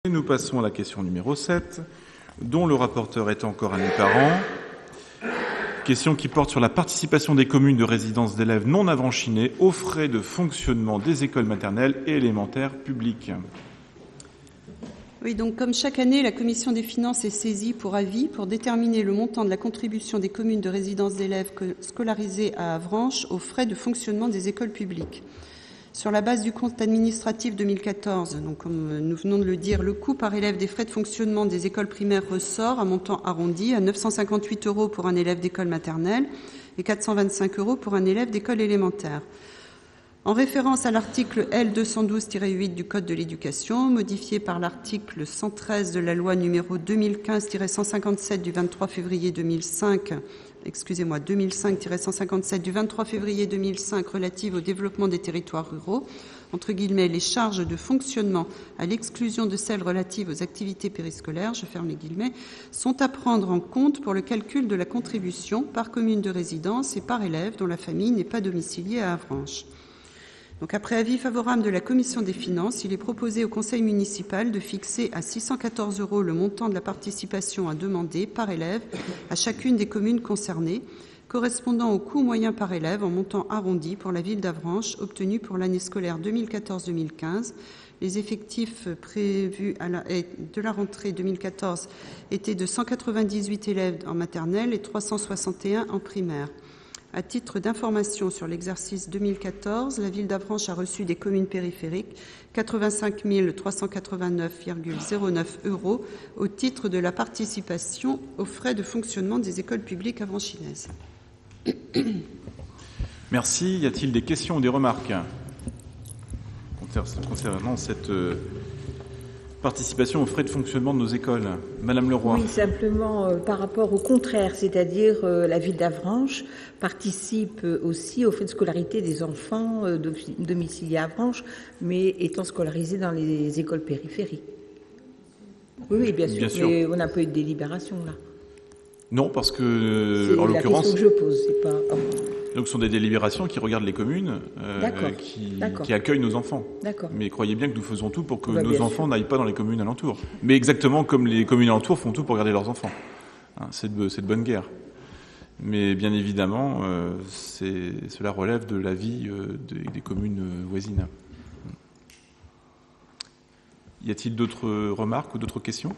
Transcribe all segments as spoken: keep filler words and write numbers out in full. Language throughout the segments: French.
Nous passons à la question numéro sept, dont le rapporteur est encore Annie Parent. Question qui porte sur la participation des communes de résidence d'élèves non avranchinés aux frais de fonctionnement des écoles maternelles et élémentaires publiques. Oui, donc comme chaque année, la Commission des finances est saisie pour avis pour déterminer le montant de la contribution des communes de résidence d'élèves scolarisés à Avranches aux frais de fonctionnement des écoles publiques. Sur la base du compte administratif deux mille quatorze, donc comme nous venons de le dire, le coût par élève des frais de fonctionnement des écoles primaires ressort à montant arrondi à neuf cent cinquante-huit euros pour un élève d'école maternelle et quatre cent vingt-cinq euros pour un élève d'école élémentaire. En référence à l'article L deux cent douze tiret huit du Code de l'éducation, modifié par l'article cent treize de la loi numéro deux mille quinze tiret cent cinquante-sept du vingt-trois février deux mille cinq, excusez-moi, deux mille cinq tiret cent cinquante-sept du vingt-trois février deux mille cinq relative au développement des territoires ruraux, entre guillemets, les charges de fonctionnement à l'exclusion de celles relatives aux activités périscolaires, je ferme les guillemets, sont à prendre en compte pour le calcul de la contribution par commune de résidence et par élève dont la famille n'est pas domiciliée à Avranches. Donc, après avis favorable de la Commission des finances, il est proposé au Conseil municipal de fixer à six cent quatorze euros le montant de la participation à demander par élève à chacune des communes concernées, correspondant au coût moyen par élève en montant arrondi pour la ville d'Avranches, obtenu pour l'année scolaire deux mille quatorze deux mille quinze. Les effectifs prévus à la, de la rentrée deux mille quatorze étaient de cent quatre-vingt-dix-huit élèves en maternelle et trois cent soixante et un en primaire. À titre d'information sur l'exercice deux mille quatorze, la ville d'Avranches a reçu des communes périphériques quatre-vingt-cinq mille trois cent quatre-vingt-neuf virgule zéro neuf euros au titre de la participation aux frais de fonctionnement des écoles publiques avranchinaises. Merci. Y a-t-il des questions ou des remarques concernant cette participation aux frais de fonctionnement de nos écoles? Madame Leroy. Oui, simplement euh, par rapport au contraire, c'est-à-dire euh, la ville d'Avranches participe euh, aussi aux frais de scolarité des enfants euh, domiciliés à Avranches, mais étant scolarisés dans les écoles périphériques. Oui, oui, bien sûr, bien sûr. Mais on n'a pas eu de délibération là. Non, parce que, c'est en la l'occurrence, question que je pose, c'est pas. Oh. Donc, ce sont des délibérations qui regardent les communes euh, qui, qui accueillent nos enfants. D'accord. Mais croyez bien que nous faisons tout pour que bah, nos enfants sûr. n'aillent pas dans les communes alentours. Mais exactement comme les communes alentours font tout pour garder leurs enfants. Hein, c'est, de, c'est de bonne guerre. Mais bien évidemment, euh, c'est, cela relève de la vie euh, des, des communes voisines. Y a-t-il d'autres remarques ou d'autres questions?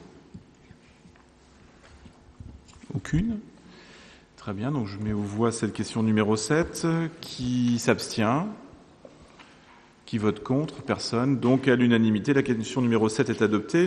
Aucune. Très bien, donc je mets aux voix cette question numéro sept. Qui s'abstient? Qui vote contre? Personne. Donc à l'unanimité, la question numéro sept est adoptée.